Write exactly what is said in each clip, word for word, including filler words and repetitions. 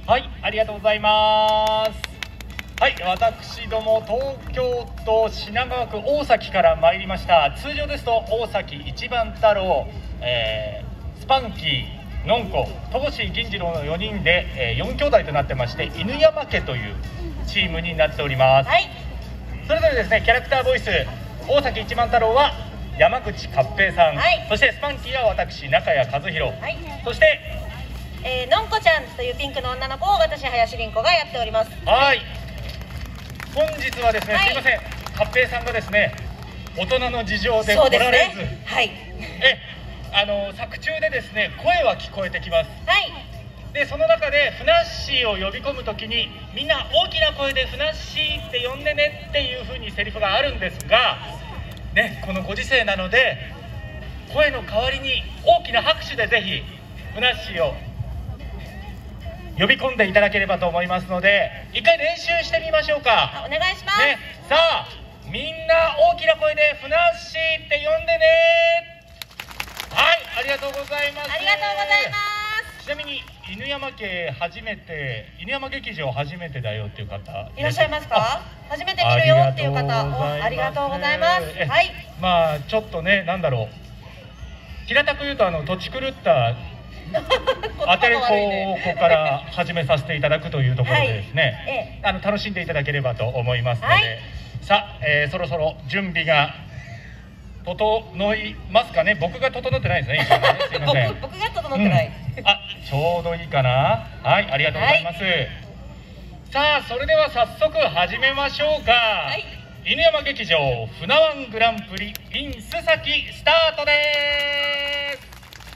はい、ありがとうございます。はい、私ども東京都品川区大崎から参りました。通常ですと大崎一番太郎、えー、スパンキー、のんこ、戸越銀次郎のよにんで、えー、よん兄弟となってまして、犬山家というチームになっております。はい、それぞれですね、キャラクターボイス、大崎一番太郎は山口勝平さん、はい、そしてスパンキーは私中谷和弘、はい、そしてえー、のんこちゃんというピンクの女の子を私林凛子がやっております。 はい、本日はですね、はい、すいません、勝平さんがですね大人の事情で来られず、ね、はい、えあの作中でですね声は聞こえてきます。はい、でその中でふなっしーを呼び込むときにみんな大きな声でふなっしーって呼んでねっていう風にセリフがあるんですがね、このご時世なので声の代わりに大きな拍手でぜひふなっしーを呼び込んでいただければと思いますので、一回練習してみましょうか。 お願いします、ね、 さあみんな大きな声でふなっしーって呼んでね。はい、ありがとうございます。 ありがとうございます。 ちなみに犬山家初めて、犬山劇場初めてだよっていう方いらっしゃいますか？初めて見るよっていう方、ありがとうございます。はい、 まあちょっとね、なんだろう、平たく言うとあの土地狂った当てる子から始めさせていただくというところでですね、はい、あの楽しんでいただければと思いますので、はい、さあ、えー、そろそろ準備が整いますかね。僕が整ってないですね、一応ね、すいません。 僕が整ってない、 うん、あ、ちょうどいいかな。はい、ありがとうございます、はい、さあそれでは早速始めましょうか、はい、犬山劇場船湾グランプリ in 須崎スタートです。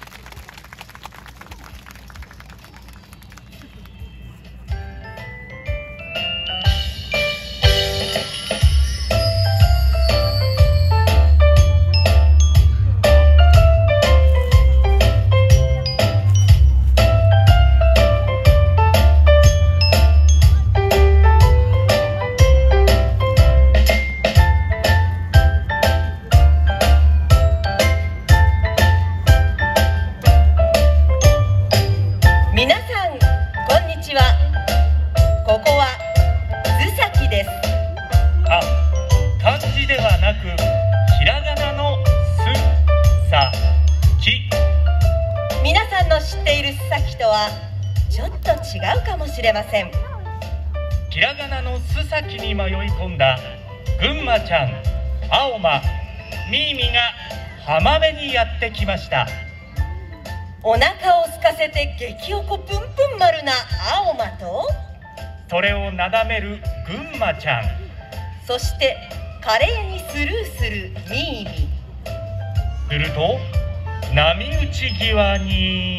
ちょっと違うかもしれません。 ひらがなの須崎に迷い込んだぐんまちゃん、青間、みーみが浜辺にやってきました。 お腹を空かせて激おこぷんぷん丸な青間と、 それをなだめるぐんまちゃん、 そして華麗にスルーするみーみ。 すると波打ち際に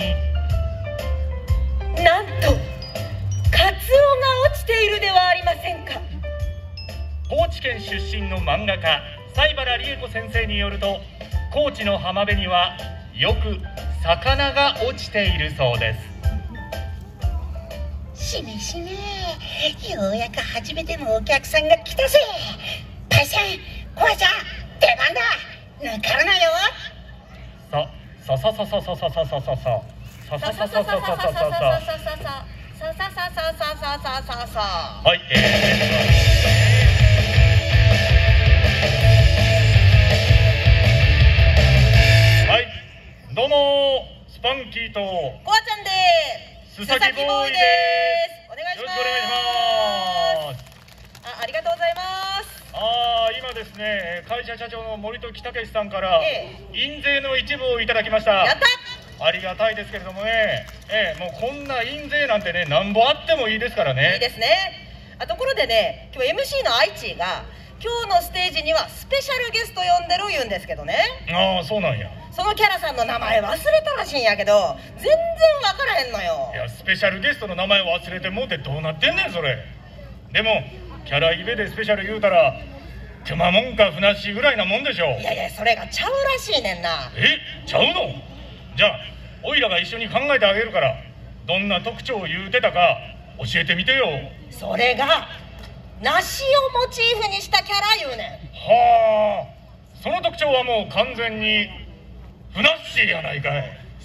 なんとカツオが落ちているではありませんか。 高知県出身の漫画家西原理恵子先生によると、高知の浜辺にはよく魚が落ちているそうです。 しめしめ、ようやく初めてのお客さんが来たぜ。パイセン、コアちゃん、出番だ、抜かるなよ。 そ、そそそそそそそそそそささささささささささささささささはい、えー、はい、どうもスパンキーとコアちゃんで須崎ボーイです。 お願いします。 よろしくお願いします。 あ、ありがとうございます。 あー、今ですね、会社社長の森時武さんから、ええ、印税の一部をいただきました。 やった。 ありがたいですけれどもね、ええ、もうこんな印税なんてね、なんぼあってもいいですからね。 いいですね。あ、ところでね、今日 エムシー の愛知が今日のステージにはスペシャルゲスト呼んでる言うんですけどね。 ああ、そうなんや。 そのキャラさんの名前忘れたらしいんやけど全然分からへんのよ。 いや、スペシャルゲストの名前忘れてもうてどうなってんねんそれ。でもキャライベでスペシャル言うたらくまモンかふなっしーぐらいなもんでしょ。 いやいや、それがちゃうらしいねんな。 え、ちゃうの？じゃあおいらが一緒に考えてあげるから、どんな特徴を言うてたか教えてみてよ。 それが梨をモチーフにしたキャラ言うねん。 はあ、その特徴はもう完全にふなっしーやないかい。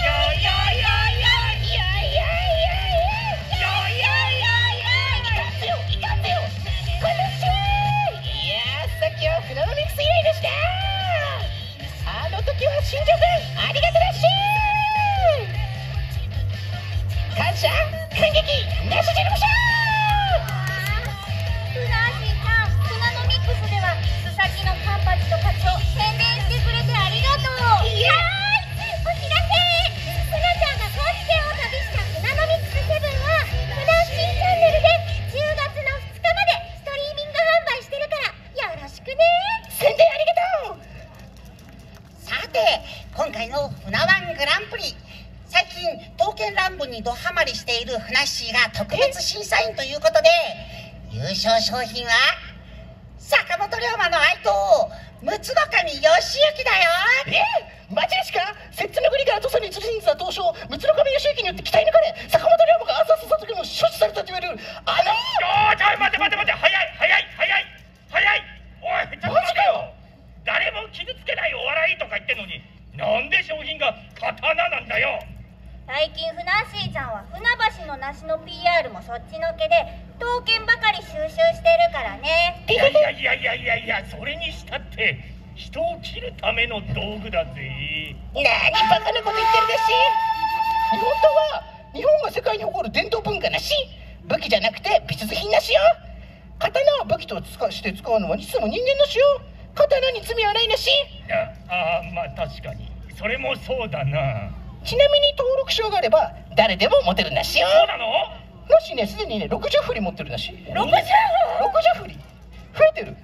にドハマりしているふなっしーが特別審査員ということで、優勝賞品は坂本龍馬の愛刀陸奥守義行だよ。 えマジですか？摂津の国から土佐に移り住んだ東証陸奥守義行によって鍛え抜かれ、坂本龍馬が暗殺した時も処置されたと言われるあのおーちょい待て待て待て、早い早い早い早い、おいちょっと待てよ。誰も傷つけないお笑いとか言ってんのに、なんで商品が刀なんだよ。 最近ふなっしーちゃんは船橋の梨の ピーアール もそっちのけで刀剣ばかり収集してるからね。 いやいやいやいやいやいや、それにしたって人を切るための道具だぜ。 なにバカなこと言ってるだし。日本刀は日本が世界に誇る伝統文化なし。武器じゃなくて美術品なしよ。刀を武器として使うのはいつも人間のしよ。刀に罪はないなし。 ああ、まあ確かにそれもそうだな。 ちなみに登録証があれば誰でも持てるなしよ。 そうなの？ なしね、すでにねろくじゅう振り持ってるなし。 ろくじゅう振り増えてる。 こんなに持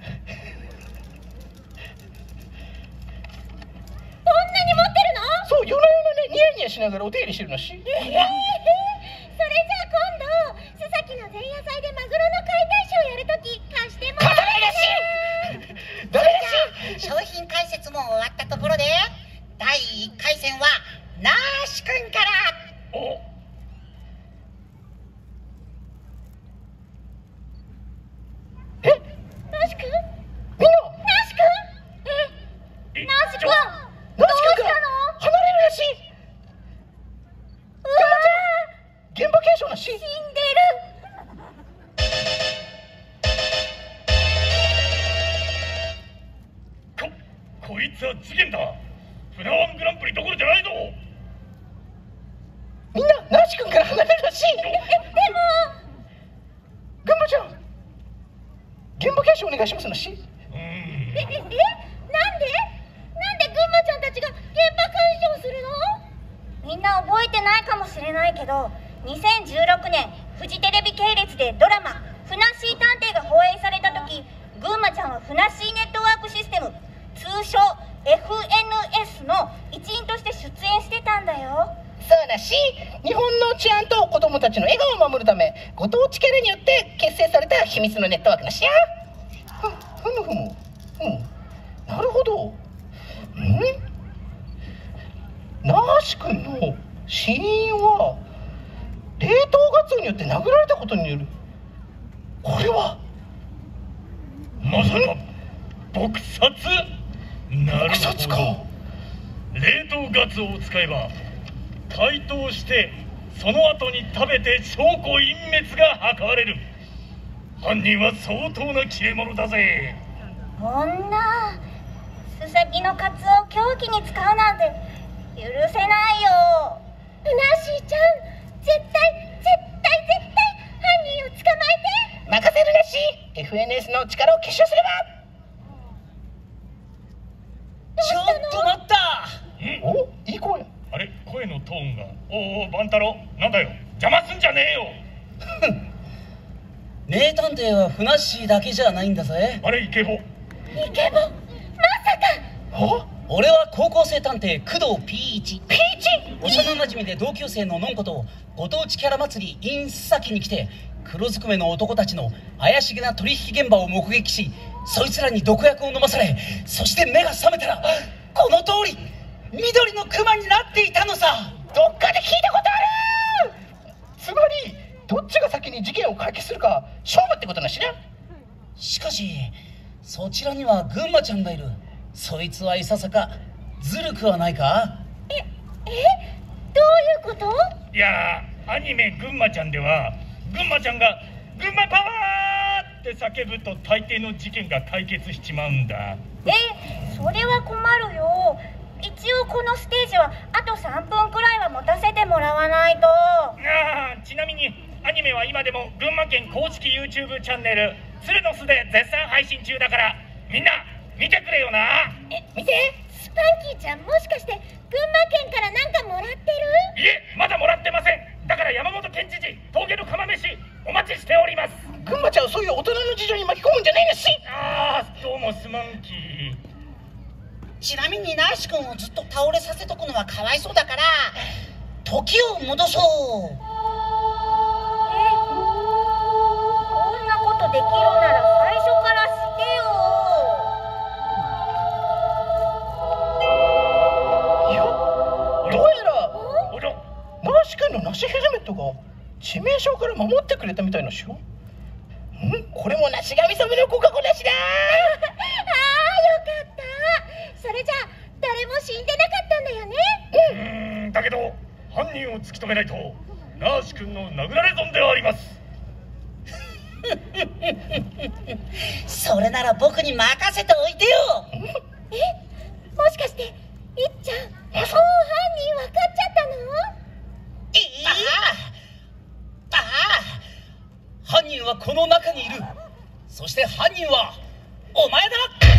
ってるの？ そう、夜な夜なねニヤニヤしながらお手入れしてるなし。 えー、それじゃあ今度須崎の前夜祭でマグロの解体ショーやるとき貸してもらえるし。ダメだし。 商品解説も終わったところでだいいっかい戦はナーシくんから。 おえ、 ナーシくん？ みんなナーシくん？え、ナーシくん？ ナーシくんから離れるなし。 うわ現場検証なし。 死んでる。 こ、こいつは次元だ。船ワングランプリどころじゃないぞ。 みんなナーシ君から離れるらしい。 え、でも群馬ちゃん、現場検証お願いしますなし。 うん。 え、え、え、なんでなんで群馬ちゃんたちが現場鑑賞するの？みんな覚えてないかもしれないけどにせんじゅうろくねんフジテレビ系列でドラマ「ふなっしー探偵」が放映された時、群馬ちゃんはふなっしーネットワークシステム、通称 エフエヌエス の一員として出演してたんだよ。 そうなし。日本の治安と子供たちの笑顔を守るためご当地キャラによって結成された秘密のネットワークなしや。ふふむふむ、うん、なるほど。んナーシ君の死因は冷凍ガツオによって殴られたことによる。これはまさか撲殺？なる撲殺か。 ほど。冷凍ガツオを使えば解凍してその後に食べて証拠隠滅が図れる。犯人は相当な切れ者だぜ。 こんな須崎のカツオを凶器に使うなんて許せないよ。ふなっしーちゃん、絶対絶対絶対犯人を捕まえて。 任せるなし。 エフエヌエス の力を結集すれば。 ちょっと待った。 お、いい声。 あれ、声のトーンが。おお、万太郎、なんだよ、邪魔すんじゃねえよ。 名探偵はふなっしーだけじゃないんだぜ。 あれ、イケボ。 イケボ、まさか。 あ、 俺は高校生探偵工藤 ピーワン。 ピーチ。 幼なじみで同級生ののんことご当地キャラ祭り in 須崎に来て、黒ずくめの男たちの怪しげな取引現場を目撃し、そいつらに毒薬を飲まされ、そして目が覚めたらこの通り緑のクマになっていたのさ。 どっかで聞いたことある。つまりどっちが先に事件を解決するか勝負ってことなしな。 しかしそちらには群馬ちゃんがいる。そいつはいささかずるくはないか？ え、え、どういうこと？ いやー、アニメ「ぐんまちゃん」ではぐんまちゃんが「ぐんまパワー!」って叫ぶと大抵の事件が解決しちまうんだ。 え、それは困るよ。一応このステージはあとさんぷんくらいは持たせてもらわないと。 あー、ちなみにアニメは今でも群馬県公式 YouTube チャンネル「鶴の巣」で絶賛配信中だから、みんな見てくれよな。 え、見て、スパンキーちゃん、もしかして群馬県からなんかもらってる？ いえ、まだもらってません。だから山本県知事、峠の釜飯お待ちしております。 群馬ちゃんをそういう大人の事情に巻き込むんじゃないなし。 ああ、どうもすまんき。 ちなみにナーシ君をずっと倒れさせとくのはかわいそうだから時を戻そう。 え、こんなことできるなら最初からしてよ。 いや、どうやらおろナーシ君のナシヘルメットが致命傷から守ってくれたみたいなしよ。ん、これもナシ神様のご加護なしだ。 ああ、よかった。それじゃあ誰も死んでなかったんだよね。 うーん、だけど犯人を突き止めないとナーシ君の殴られ損ではあります。 それなら僕に任せておいてよ。 え、もしかしていっちゃん、もう犯人分かっちゃったの？ ええー、ああ、犯人はこの中にいる。そして犯人はお前だ。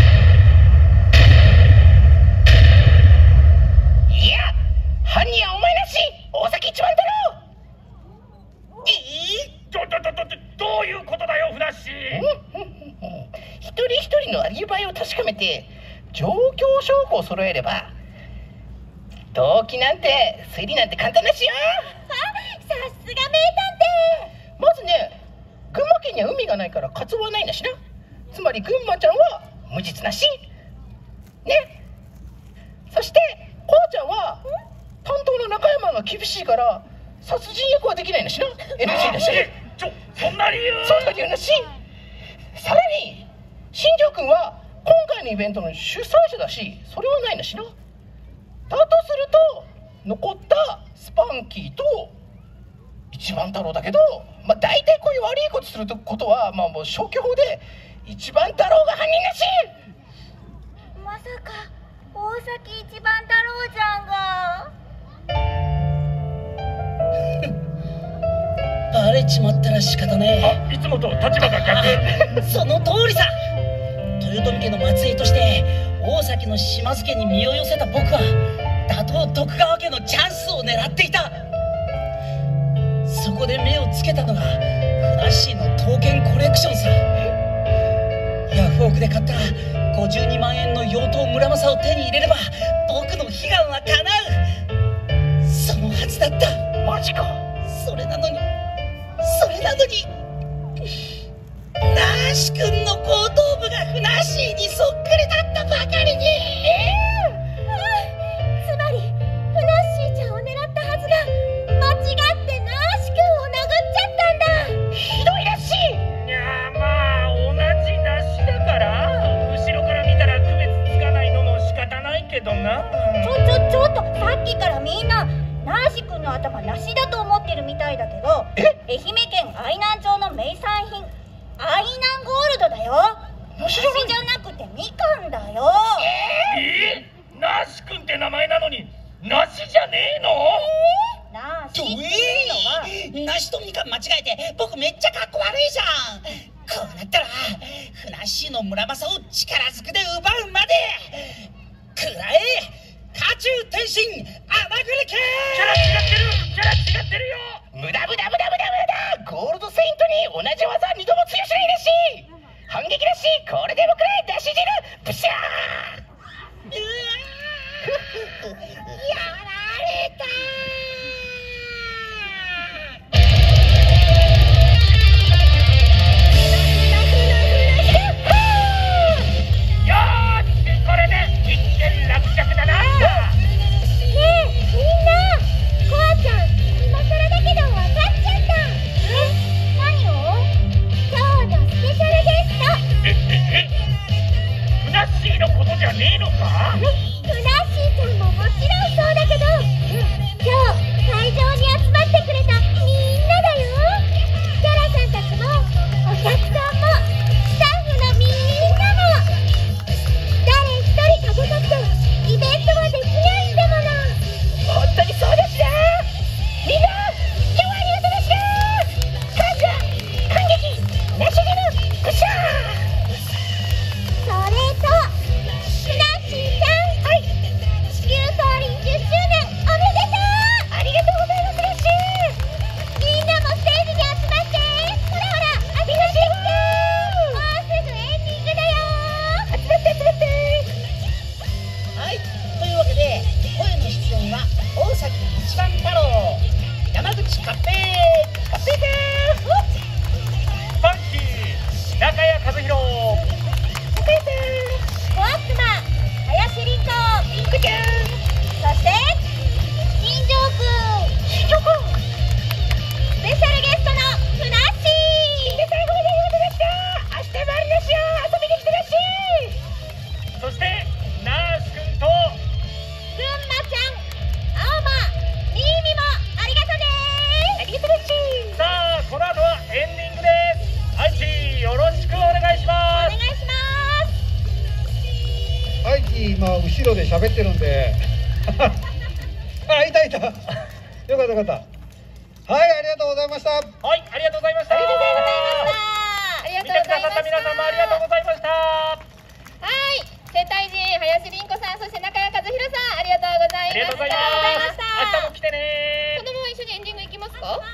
いや、犯人はお前なし、大崎一番太郎。 ええー、 どどどどどういうことだよ、ふなっしー。 一人一人のアリバイを確かめて状況証拠を揃えれば動機なんて推理なんて簡単だしよ。 あ、さすが名探偵。 まずね、群馬県には海がないからカツオはないんだしな。つまり群馬ちゃんは無実なしね。そしてこうちゃんは担当の中山が厳しいから殺人役はできないんだしな。 エヌジー だし。 え、ちょ、そんな理由？ そんな理由なし。さらに新庄君は今回のイベントの主催者だし、それはないんだしな。だとすると残ったスパンキーと一番太郎だけど、まあ大体こういう悪いことすることはまあもう消去法で一番太郎が犯人だし。 まさか大崎一番太郎ちゃんが。 バレちまったら仕方ねあ、いつもと立場が逆。 え。その通りさ。豊臣家の末裔として大崎の島津家に身を寄せた僕は打倒徳川家のチャンスを狙っていた。そこで目をつけたのがふなっしーの刀剣コレクションさ。ヤフオクで買ったごじゅうにまんえんの妖刀村正を手に入れれば僕の悲願は叶う。そのはずだった。 マジか。 それなのにそれなのにナーシ君の後頭部がふなっしーにそっくりだったばかりに。えー、つまりふなっしーちゃんを狙ったはずが間違ってナーシ君を殴っちゃったんだ。 ひどいらしい。 いや、まあ同じなしだから後ろから見たら区別つかないのも仕方ないけどな。 ちょちょちょっと、さっきからみんなナーシ君の頭梨だと思ってるみたいだけど、愛媛県愛南町の名産品愛南ゴールドだよ。梨じゃなくてみかんだよ。 えー、ナーシ君って名前なのに梨じゃねえの？ えー、ナーシっていうのは梨とみかん間違えて僕めっちゃかっこ悪いじゃん。こうなったらふなっしーの村正を力ずくで奪うまでくらえ家中天心穴栗家。 キャラ違ってる、キャラ違ってるよ。 無駄無駄無駄無駄無駄。ゴールドセイントに同じ技二度も通用しないらしい。反撃らしい。これでもくらい出し汁ブシャー。 うわーやられたー。よーし、これで一件落着だな。 ねえ、みん後ろで喋ってるんであ、いたいたよかったよかったはい、ありがとうございました。 はい、ありがとうございました。 ありがとうございました。ありがとうございました。 見てくださった皆様ありがとうございました。 はい、生態人林凛子さん、そして中谷和弘さん、ありがとうございました。 ありがとうございます。明日も来てね。 子供も一緒にエンディング行きますか？ はい。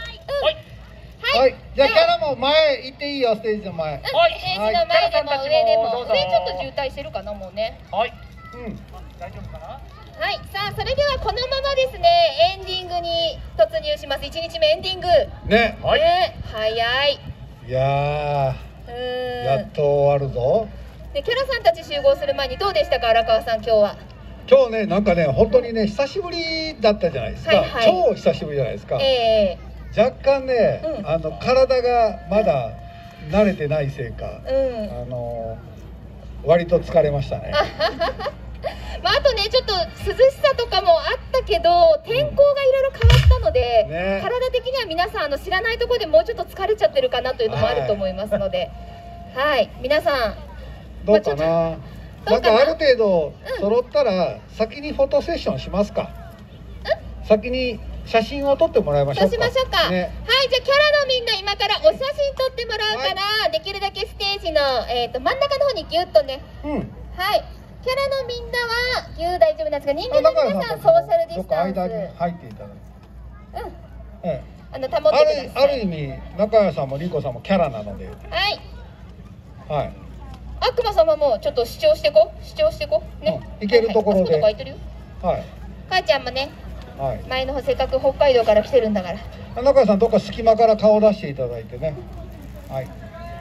はい、じゃあキャラも前行っていいよ、ステージの前。 はい。 ステージの前でも上でも、 どうぞ上ちょっと渋滞してるかな、もうね。 はい。 うん。 大丈夫かな？ はい、さあそれではこのままですね、エンディングに突入します。いちにちめエンディングね、 はい、 ね、早い。 いやうー、 ーんやっと終わるぞ。 でキャラさんたち集合する前にどうでしたか、荒川さん、今日は。 今日ね、なんかね、本当にね、久しぶりだったじゃないですか、 はいはい、 超久しぶりじゃないですか、 え若干ね、 うん、 あの体がまだ慣れてないせいか、 ー、うんあの割と疲れましたね。 まあ、あとね、ちょっと涼しさとかもあったけど、天候がいろいろ変わったので、 ね、 体的には皆さんあの知らないところでもうちょっと疲れちゃってるかなというのもあると思いますので、はい、はい、皆さんどうかな、 まあ、 なんかある程度揃ったら先にフォトセッションしますか、うん、先に写真を撮ってもらいましょうか。 そうしましょうか、ね、はい、じゃあキャラのみんな今からお写真撮ってもらうから、はい、できるだけステージの、えー、と真ん中の方にギュッとね、 うん、 はい、キャラのみんなはギュー大丈夫なんですが、人間の皆さんソーシャルディスタンス、 間に入っていただいて、うん、ええ、 あの保ってください。 ある意味中谷さんもりんこさんもキャラなので、 はいはい、 悪魔様もちょっと主張してこ主張してこね、 うん、いけるところで、 はい、はい、 はい、 母ちゃんもね、はい、前の方せっかく北海道から来てるんだから、 中谷さんどっか隙間から顔出していただいてね、はい、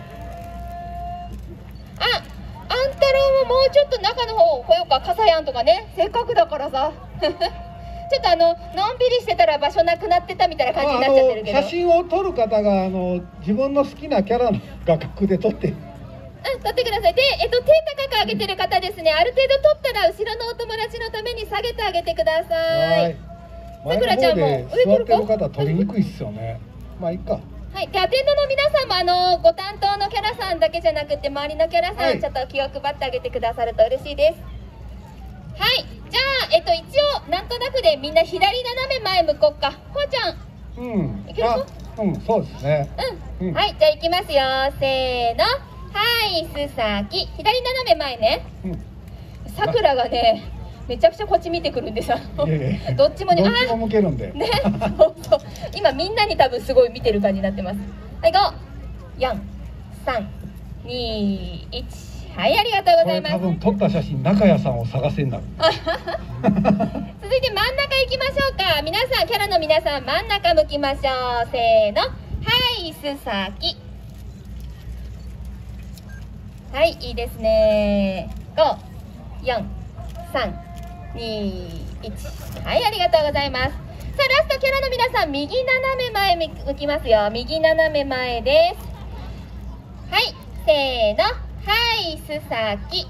あ、あんたろうももうちょっと中の方来ようか、傘やんとかね、せっかくだからさちょっとあののんびりしてたら場所なくなってたみたいな感じになっちゃってるけど、 写真を撮る方があの自分の好きなキャラの画角で撮ってうん、撮ってください。で、えっと、手高く上げてる方ですね、ある程度撮ったら後ろのお友達のために下げてあげてください。さくらちゃんも座ってる方撮りにくいっすよね。まあいいか。 はい、でアテンドの皆さんもあのご担当のキャラさんだけじゃなくて周りのキャラさん、はい、ちょっと気を配ってあげてくださると嬉しいです。はい、じゃあ、えっと、一応なんとなくでみんな左斜め前向こうか。こうちゃん、 うん、 いけるか？ うん、そうですね。 うん、うん、はい、じゃあいきますよ、せーの、はい、すさき、左斜め前ね。さくらがね、めちゃくちゃこっち見てくるんでさ、 いやいやどっちもね、 どっちも向けるんで。 ね、そうそう、今みんなに多分すごい見てる感じになってます。はい、ご、よん、さん、に、いち、はい、ありがとうございます。 これ多分撮った写真、中谷さんを探せになる。 続いて真ん中行きましょうか。皆さん、キャラの皆さん、真ん中向きましょう。せーの、はい、すさき。はい、いいですね。ご、よん、さん、に、いち、はい、ありがとうございます。さあ、ラストキャラの皆さん、右斜め前向きますよ。右斜め前です。はい、せーの、はい、すさき。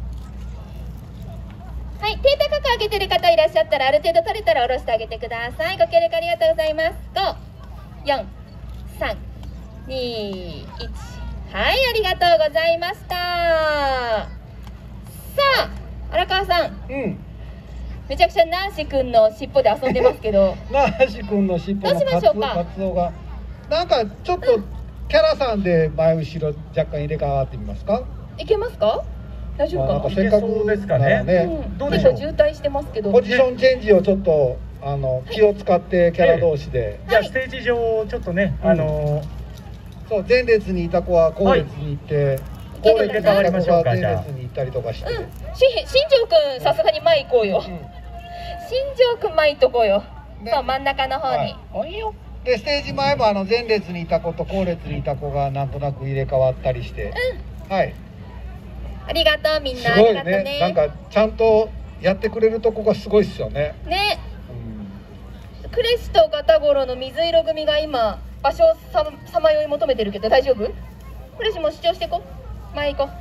はい、手高く上げてる方いらっしゃったら、ある程度取れたら下ろしてあげてください。ご協力ありがとうございます。ご、よん、さん、に、いち、はい、ありがとうございました。さあ、荒川さん、 うん、 めちゃくちゃナンシ君の尻尾で遊んでますけどナンシ君の尻尾のカツカツオがなんかちょっとキャラさんで前後ろ若干入れ替わってみますか？ いけますか？大丈夫かな？ まあ、せっかくですかね、 うん、どうでしょう、渋滞してますけど、 ポジションチェンジをちょっとあの気を使ってキャラ同士で、 じゃあステージ上ちょっとね、あのそう前列にいた子は後列に行って、後列にいた子が前列に行ったりとかして、 うん、し新庄くんさすがに前行こうよ、うん、新庄くん前行っとこうよ、ね、そう真ん中の方に、はい、おいよ。 でステージ前もあの前列にいた子と後列にいた子がなんとなく入れ替わったりして、うん、はい、 ありがとうみんな。 すごいね、ね、なんかちゃんとやってくれるとこがすごいっすよね。 ね、うん、クレスとガタゴロの水色組が今場所をささまよい求めてるけど大丈夫？クレスも主張していこう。前行こう。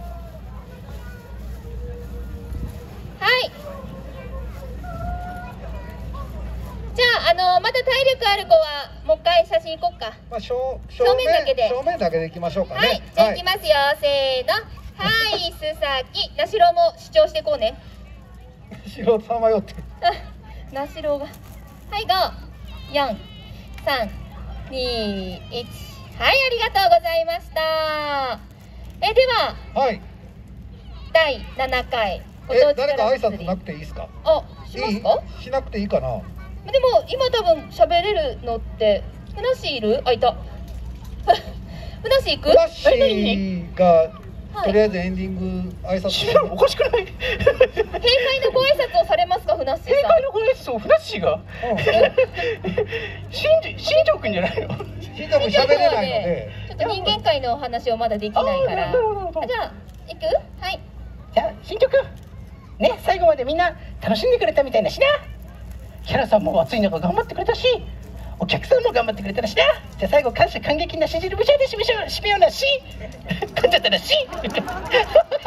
はい。じゃあ、あのー、まだ体力ある子はもう一回写真行こうか。 まあ、正, 正面だけで正面だけで行きましょうかね。 はい、じゃあ行きますよ、はい、せーの。はい、すさき。なしろも主張していこうね。 しろさまよってる。 なしろうが。はい、ご、よん、さん、に、いち。はい、ありがとうございました。え、では、 はい。 だいななかい。 え、誰か挨拶なくていいですか？ あ、しますか？ しなくていいかな。 でも今多分喋れるのってふなっしーいる？あ、いた。ふなっしー行く？ ふなっしーがとりあえずエンディング挨拶しておかしくない？ 閉会のご挨拶をされますか、ふなっしーさん？ 閉会のご挨拶をふなっしーが？しんじ新庄くんじゃないの？ 新庄くん喋れないので、 ちょっと人間界のお話をまだできないから。じゃあ行く？はい。 じゃあ新庄くんね、最後までみんな楽しんでくれたみたいだしな。キャラさんも暑い中頑張ってくれたし、お客さんも頑張ってくれたらしな。じゃあ最後感謝感激なし汁ぶしゃで締めしょ締めようなし噛んじゃったらしじゃあ皆さん暑い中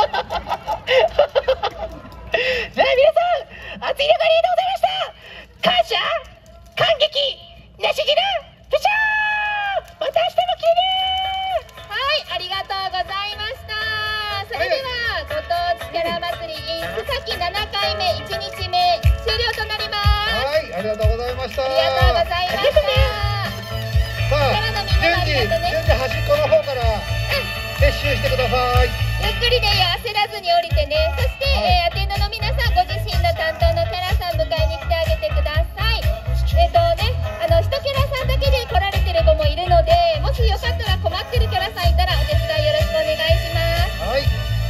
ありがとうございました。感謝感激なし汁ぶしゃー、また明日も来てね。 はい、ありがとうございました。それではご当地キャラ祭り in 須崎ななかいめいちにちめ終了となります。 はい、ありがとうございました。 ありがとうございました。 さあ、順次、順次端っこの方から撤収してください。 ゆっくりでいいよ、焦らずに降りてね。そして、えー、アテンドの皆さん、ご自身の担当のキャラさん迎えに来てあげてください。えっとね、あの、一キャラさんだけで来られてる子もいるので、もしよかったら困ってるキャラさんいたらお手伝いよろしくお願いします。 はい。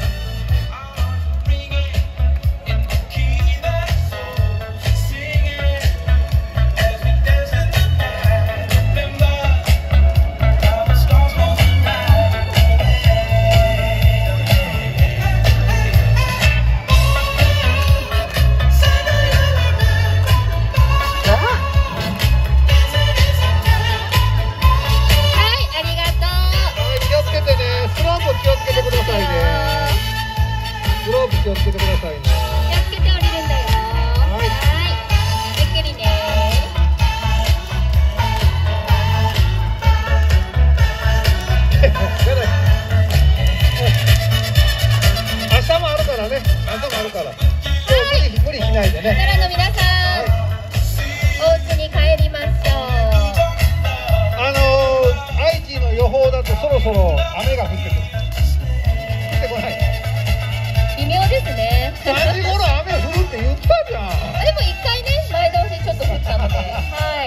気をつけてくださいね。 気をつけて降りるんだよ。はい。ゆっくりね。 明日もあるからね。明日もあるから。今日無理無理しないでね。 奈良の皆さん、お家に帰りましょう。 あのー、愛知の予報だとそろそろ雨が降ってくる。降ってこない。 微妙ですね。 さんじ頃雨降るって言ったじゃん。 でも一回ね、前倒しちょっと降ったので、はい。